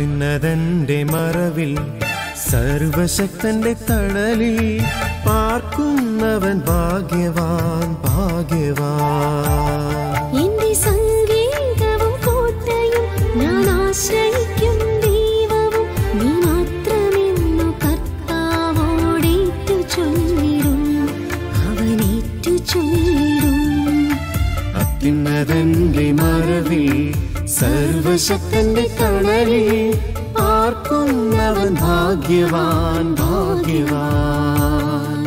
അത്യുന്നതന്റെ മറവിൽ സർവശക്തന്റെ തണലിൽ പാർക്കുന്നവൻ ഭാഗ്യവാൻ ഭാഗ്യവാൻ. എന്റെ സംഗീതവും കോട്ടയും ഞാൻ ആശ്രയിക്കും ദൈവവും നീ മാത്രമെന്നു കർത്താവോടേറ്റു ചൊല്ലിടും അവനേറ്റു ചൊല്ലിടും. അത്യുന്നതന്റെ മറവിൽ സർവശക്തന്റെ തണലിൽ പാർക്കുന്നവൻ ഭാഗ്യവാൻ ഭാഗ്യവാൻ.